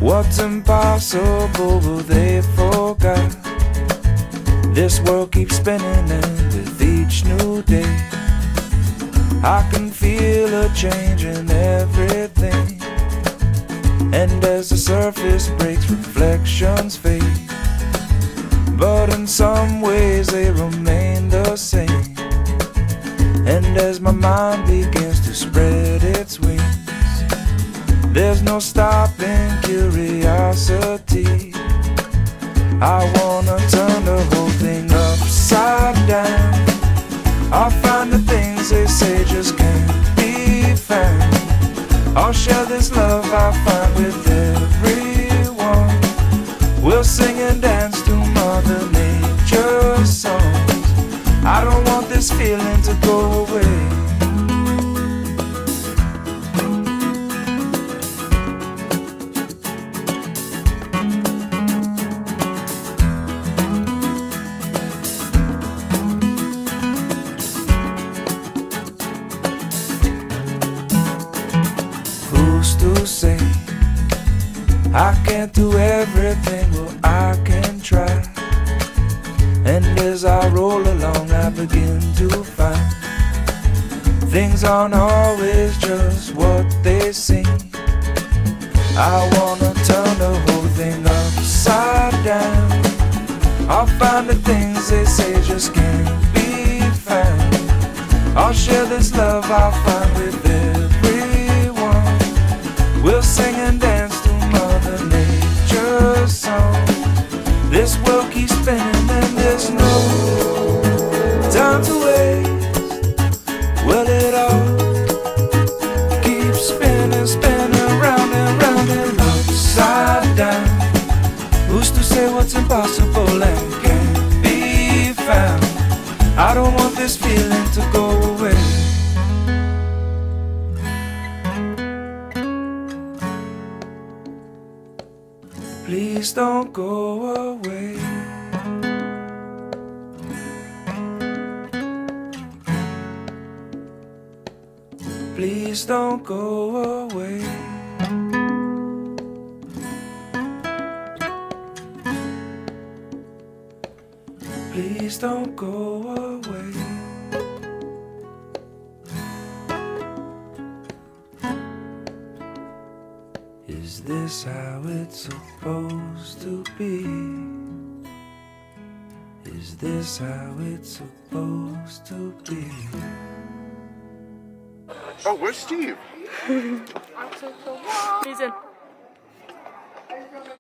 What's impossible, well, they forgot. This world keeps spinning, and with each new day I can feel a change in everything. And as the surface breaks, reflections fade, but in some ways they remain the same. And as my mind begins to spread its wings, there's no stopping curiosity. I wanna turn the whole thing upside down. I'll find the things they say just can't be found. I'll share this love I find with everyone. We'll sing and dance to Mother Nature's songs. I don't want this feeling to go away. Who's to say I can't do everything? Well, I can try. And as I roll along, I begin to find things aren't always just what they seem. I wanna turn the whole thing upside down. I'll find the things they say just can't be found. I'll share this love I find with everyone. We'll sing and dance to Mother Nature's song. This world keeps spinning and there's no time to waste. Well, it all keeps spinning, spinning round and round and upside down. Who's to say what's impossible and can't be found? I don't want this feeling to go away. Please don't go away. Please don't go away. Please don't go away. Is this how it's supposed to be? Is this how it's supposed to be? Oh, where's Steve? He's in.